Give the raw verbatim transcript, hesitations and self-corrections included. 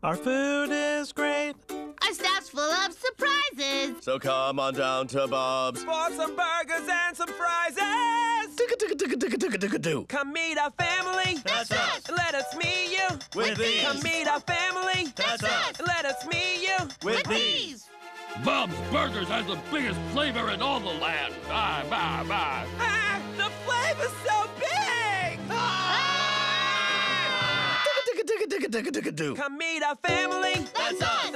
Our food is great. Our staff's full of surprises. So come on down to Bob's for some burgers and some fries. Come meet our family. That's us. Let us meet you with these. Come meet our family. That's us. Let us meet you with these. Bob's Burgers has the biggest flavor in all the land. Bye, bye, bye. Ah, the flavor's so big. Ah! Come meet our family. That's us.